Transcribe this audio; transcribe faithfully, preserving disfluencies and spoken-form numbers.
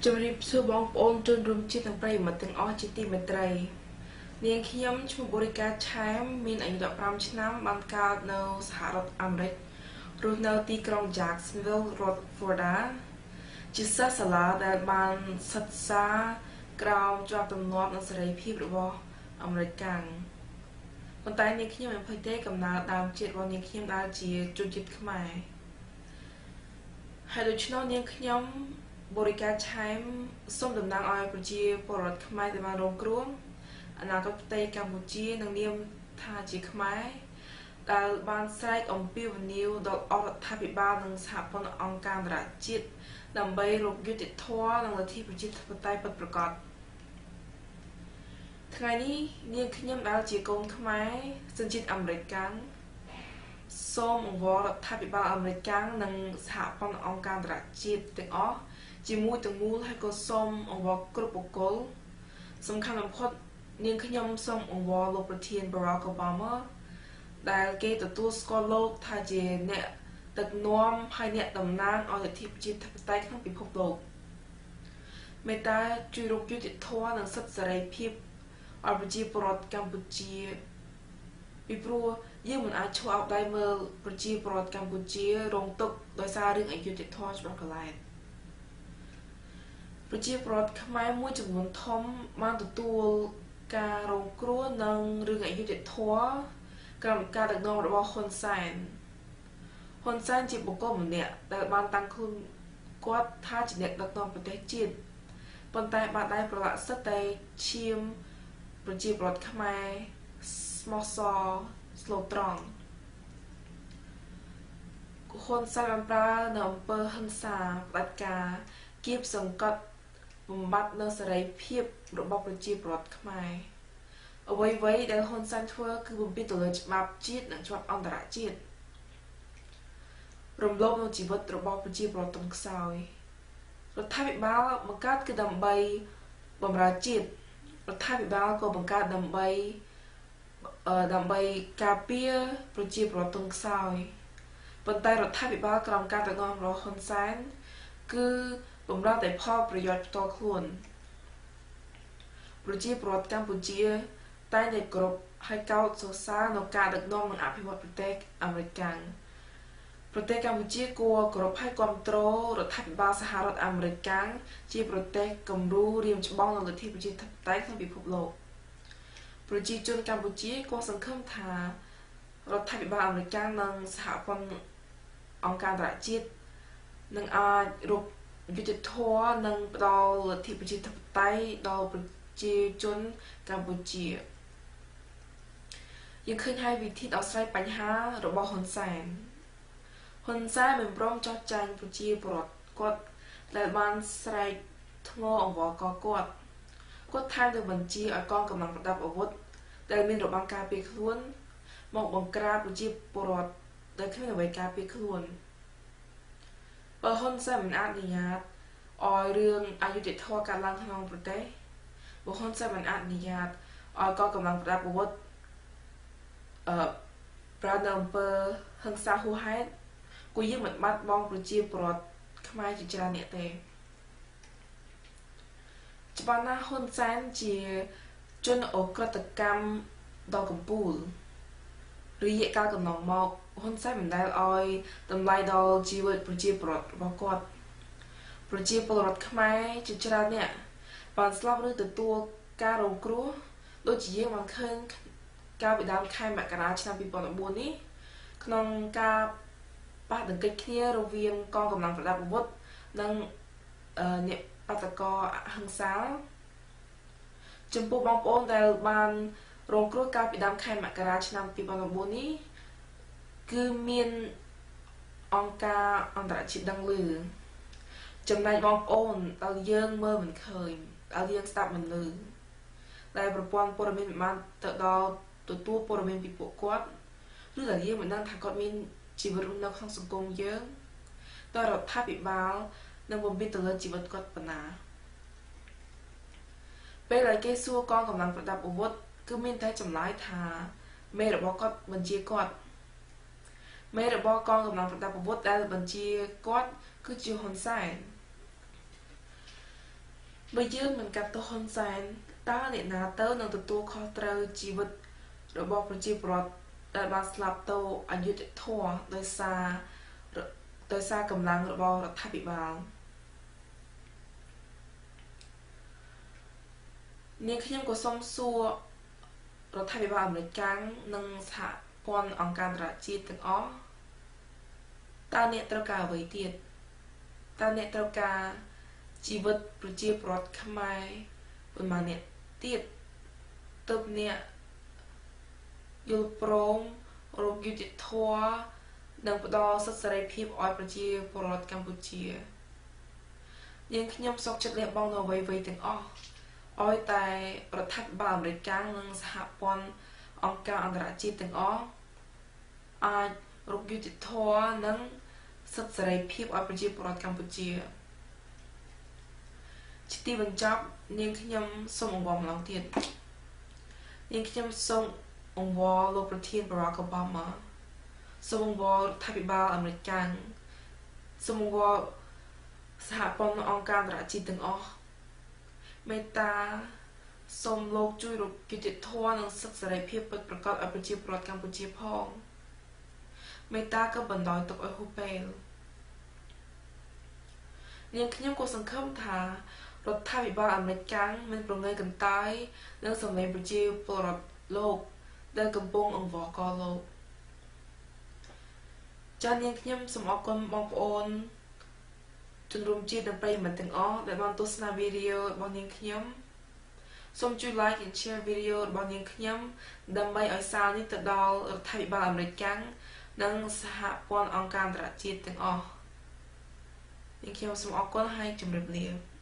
ជំរាបសួរបងប្អូនជនរួមជាតិទាំងប្រិយមិត្តទាំងអស់ជាទីមេត្រីនាងខ្ញុំឈ្មោះបរិការឆែមមានអាយុដប់ប្រាំឆ្នាំបានកើតនៅសហរដ្ឋអាមេរិករស់នៅទីក្រុង Jacksonville រដ្ឋ Florida ជាសិស្សសាលាដែលបានសិក្សាក្រោមជាប់ទម្លាប់និងសេរីភាពរបស់អាមេរិកកាំងប៉ុន្តែនាងខ្ញុំមិនភ័យទេកំណើតដើមជាតិរបស់នាងខ្ញុំដែលជាជនជាតិខ្មែរហើយដូច្នោះនាងខ្ញុំបរិការឆែមសូមតំណាងឲ្យប្រជាពលរដ្ឋខ្មែរដែលបានរងគ្រោះអនាគតប្រទេសកម្ពុជានឹងនាមថាជាខ្មែរដែលបានស្រែកអំពាវនាវដល់អរដ្ឋាភិបាលនិងសហព័ន្ធអង្គការអន្តរជាតិដើម្បីរកយុត្តិធម៌និងលទ្ធិប្រជាធិបតេយ្យពិតប្រាកដថ្ងៃនេះនាងខ្ញុំដែលជាកូនខ្មែរសញ្ជាតិអាមេរិកកាំងសូមអង្វររដ្ឋាភិបាលអាមេរិកកាំងនិងសហព័ន្ធអង្គការអន្តរជាតិទាំងអស់ជាមួយទាំងមូលហើយក៏សូមអង្វរគ្រប់បុគ្គលសំខាន់បំផុតនាងខ្ញុំសូមអង្វរលោកប្រធាន Barack Obama ដែលគេទទួលស្គាល់លោកថាជាអ្នកដឹកនាំហើយអ្នកតំណាងឲ្យលទ្ធិប្រជាធិបតេយ្យក្នុងពិភពលោកមេត្តាជួយរកយុត្តិធម៌និងសិទ្ធិសេរីភាពឲ្យប្រជាពលរដ្ឋកម្ពុជាពីព្រោះយើងមិនអាចឈរអោបដៃមើលប្រជាពលរដ្ឋកម្ពុជារងទុក្ខដោយសាររឿងអយុត្តិធម៌ច្បាស់កន្លែងប្រជាពលរដ្ឋខ្មែរមួយចំនួនធំបានទទួលការរងគ្រោះនឹងរឿងអយុត្តិធម៌ក្រោមការដឹកនាំរបស់ហ៊ុនសែនហ៊ុនសែនជាបុគ្គលម្នាក់ដែលបានតាំងខ្លួនគាត់ថាជាអ្នកដឹកនាំប្រទេសជាតិប៉ុន្តែបានដែរប្រឡាក់សិទ្ធតែឈាមប្រជាពលរដ្ឋខ្មែរស្មោះសរស្លូតត្រង់ហ៊ុនសែនបានប្រើនៅអំពើហិង្សាផ្ដាច់ការគៀបសង្កត់បំបត្តិនៅសេរីភាពរបស់ប្រជាពលរដ្ឋខ្មែរអ្វីៗដែលហ៊ុនសែនធ្វើគឺបំពានទៅលើច្បាប់ជាតិនិងច្បាប់អន្តរជាតិរំលោភនៅជីវិតរបស់ប្រជាពលរដ្ឋទន់ខ្សោយរដ្ឋាភិបាលបង្កើតគឺដើម្បីបម្រើជាតិរដ្ឋាភិបាលក៏បង្កើតដើម្បីដើម្បីការពារប្រជាពលរដ្ឋទន់ខ្សោយប៉ុន្តែរដ្ឋាភិបាលក្រោមការដឹកនាំរបស់ហ៊ុនសែនគឺបម្រើតែផលប្រយោជន៍ផ្ទាល់ខ្លួនប្រជាពលរដ្ឋកម្ពុជាតែងតែគោរពហើយកោតសរសើរនៅការដឹកនាំនិងអភិវឌ្ឍប្រទេសអាមេរិកកាំងប្រទេសកម្ពុជាគួរគោរពហើយគ្រប់គ្រងរដ្ឋាភិបាលសហរដ្ឋអាមេរិកកាំងជាប្រទេសគំរូរៀមច្បងនៅលទ្ធិប្រជាធិបតេយ្យក្នុងពិភពលោកប្រជាជនកម្ពុជាក៏សង្ឃឹមថារដ្ឋាភិបាលអាមេរិកកាំងនិងសហព័ន្ធអង្គការអន្តរជាតិនឹងអាចរកយុត្តិធម៌និងផ្ដល់លទ្ធិប្រជាធិបតេយ្យដល់ប្រជាជនកម្ពុជាយើងឃើញហើយវិធីដោះស្រាយបញ្ហារបស់ហ៊ុនសែនហ៊ុនសែនមិនព្រមចោះចាញ់ប្រជាពលរដ្ឋគាត់ដែលបានស្រែកធ្ងរអង្វរកគាត់គាត់ថែមទាំងបញ្ជាឲ្យកងកម្លាំងប្រដាប់អាវុធដែលមានរបាំងការពារខ្លួនមកបង្ក្រាបប្រជាពលរដ្ឋដែលគ្មានអ្វីការពារខ្លួនបើហ៊ុនសែនមិនអនុញ្ញាតឲ្យរឿងអយុត្តិធម៌កើតឡើងក្នុងប្រទេសបើហ៊ុនសែនមិនអនុញ្ញាតឲ្យកងកម្លាំងប្រដាប់អាវុធអឺប្រើនៅអំពើហិង្សាហួសហេតុគួរយើងមិនបាត់បង់ប្រជាពលរដ្ឋខ្មែរជាច្រើនអ្នកទេច្បាស់ណាស់ហ៊ុនសែនជាជនអក្រិតកម្មដ៏កំពូលរយៈកាលកន្លងមកហ៊ុនសែនមិនដែលឲ្យតម្លៃដល់ជីវិតប្រជាពលរដ្ឋរបស់គាត់ប្រជាពលរដ្ឋខ្មែរជាច្រើនអ្នកបានស្លាប់ឬទទួលការរងគ្រោះដូចជាយើងបានឃើញកាលពីដើមខែមករាឆ្នាំពីរពាន់ដប់បួននេះក្នុងការប៉ះទង្គិចគ្នារវាងកងកម្លាំងប្រដាប់អាវុធនិងអ្នកបាតកោអហិង្សាចំពោះបងប្អូនដែលបានរងគ្រោះកាលពីដើមខែមករាឆ្នាំពីរពាន់ដប់បួននេះគឺមានអង្គការអន្តរជាតិដឹងឮចំណែកបងប្អូនដែលយើងមើលមិនឃើញដែលយើងស្ដាប់មិនឮដែលប្រព័ន្ធព័ត៌មានមិនបានទៅដល់ទទួលព័ត៌មានពីពួកគាត់ឬដែលយើងមិនដឹងថាគាត់មានជីវិតរស់នៅក្នុងសង្គមយើងតើរដ្ឋាភិបាលនឹងបំពេញទៅលើជីវិតគាត់ប៉ុណ្ណាពេលដែលគេសួរកងកម្លាំងប្រដាប់អាវុធគឺមានតែចម្លើយថាមេរបស់គាត់បញ្ជាគាត់មេរបស់កងកម្លាំងប្រដាប់អាវុធដែលបញ្ជាគាត់គឺជាហ៊ុនសែនបើយើងមិនកាត់ទោសហ៊ុនសែនតើអ្នកណាទៅនឹងទទួលខុសត្រូវជីវិតរបស់ប្រជាពលរដ្ឋដែលបានស្លាប់ទៅអយុត្តិធម៌ដោយសារដោយសារកម្លាំងរបស់រដ្ឋាភិបាលនាងខ្ញុំក៏សូមសួររដ្ឋាភិបាលអាមេរិកកាំងនិងសហព័ន្ធអង្គការអន្តរជាតិទាំងអស់តើអ្នកត្រូវការអ្វីទៀតតើអ្នកត្រូវការជីវិតប្រជាពលរដ្ឋខ្មែរប៉ុន្មានអ្នកទៀតទើបអ្នកយល់ព្រមរកយុត្តិធម៌និងផ្ដល់សិទ្ធិសេរីភាពឲ្យប្រជាពលរដ្ឋកម្ពុជាយើងខ្ញុំសុខចិត្តលះបង់នៅអ្វីៗទាំងអស់ឲ្យតែរដ្ឋាភិបាលអាមេរិកកាំងនិងសហព័ន្ធអង្គការអន្តរជាតិទាំងអស់អាចរកយុត្តិធម៌និងសិទ្ធិសេរីភាពឲ្យប្រជាពលរដ្ឋកម្ពុជាជាទីបញ្ចប់នាងខ្ញុំសូមអង្វរម្ដងទៀតនាងខ្ញុំសូមអង្វរលោកប្រធាន Barack Obama សូមអង្វររដ្ឋាភិបាលអាមេរិកកាំងសូមអង្វរសហព័ន្ធអង្គការអន្តរជាតិទាំងអស់មេត្តាសូមលោកជួយរកយុត្តិធម៌និងសិទ្ធិសេរីភាពពិតប្រាកដឲ្យប្រជាពលរដ្ឋកម្ពុជាផងមេត្តាក៏បណ្ដោយទុកឲ្យហួសពេលនាងខ្ញុំក៏សង្ឃឹមថារដ្ឋាភិបាលអាមេរិកកាំងមិនប្រងើយកន្តើយនឹងសម្លេងប្រជាពលរដ្ឋលោកដែលកំពុងអង្វរកលោកចា៎នាងខ្ញុំសូមអរគុណបងប្អូនជនរួមជាតិនិងប្រិយមិត្តទាំងអស់ដែលបានទស្សនាវីដេអូរបស់នាងខ្ញុំសូមជួយ like and share វីដេអូរបស់នាងខ្ញុំដើម្បីឲ្យសារនេះទៅដល់រដ្ឋាភិបាលអាមេរិកកាំងនិងសហព័ន្ធអង្គការអន្តរជាតិទាំងអស់នាងខ្ញុំសូមអរគុណហើយជម្រាបលា